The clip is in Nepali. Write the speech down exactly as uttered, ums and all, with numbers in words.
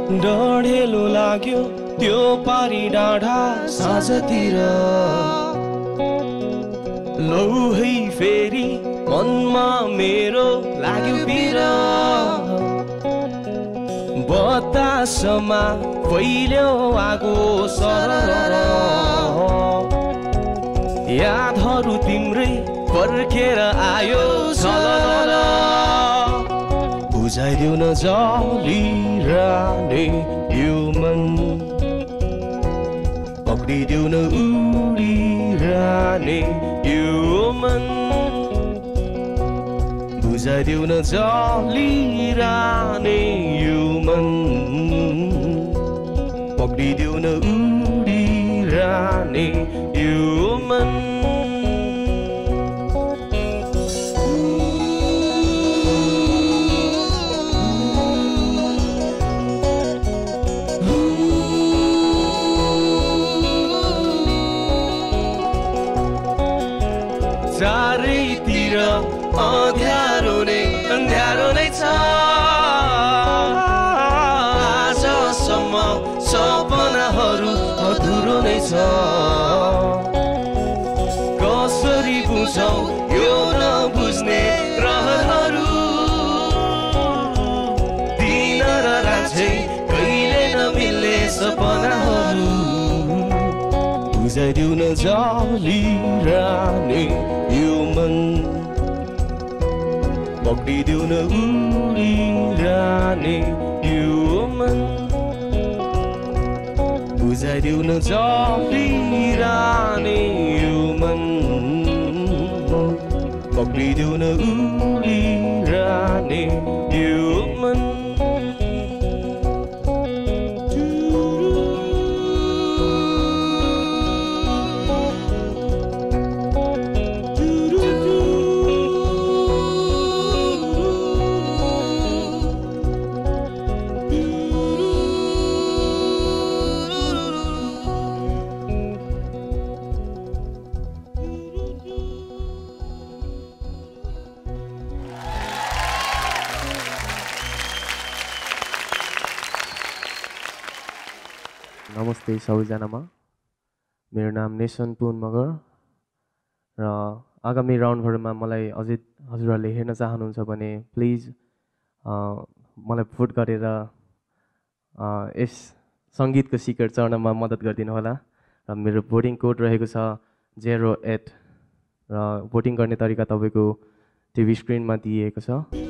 डढेलो लाग्यो त्यो पारी डाँडा साँझतिर लौ है फेरि मनमा मेरो लाग्यो पिर बतासमा फैल्यो आगो सरर यादहरू तिम्रै पर्खेर आयो छलल बुझाइदेऊ न जलिरहने यो मन पक्रिदेऊ न उडिरहने यो मन बुझाइदेऊ न जलिरहने यो मन पक्रिदेऊ न उडिरहने यो मन चारैतिर अँध्यारो नै अँध्यारो नै छ आजसम्म सपनाहरू अधुरो नै छ कसरी बुझौँ यो नबुझ्ने रहरहरू दिन र रात चाहिँ कहिले नमिल्ने सपनाहरू बुझाइदेऊ न जलिरहने यो मन पक्रिदेऊ न उडिरहने यो मन बुझाइदेऊ न जलिरहने यो मन पक्रिदेऊ न उडिरहने यो मन नमस्ते सबैजनामा मेरो नाम नेसन पुन मगर र आगामी राउन्डहरुमा मलाई अझै हजुरहरूले हेर्न चाहनुहुन्छ भने प्लिज मलाई भोट गरेर यस संगीतको शिखर चढ्नमा मद्दत गरिदिनु होला र मेरो भोटिङ कोड रहेको छ zero eight र भोटिङ गर्ने तरिका तपाईको टिभी स्क्रिनमा दिएको छ।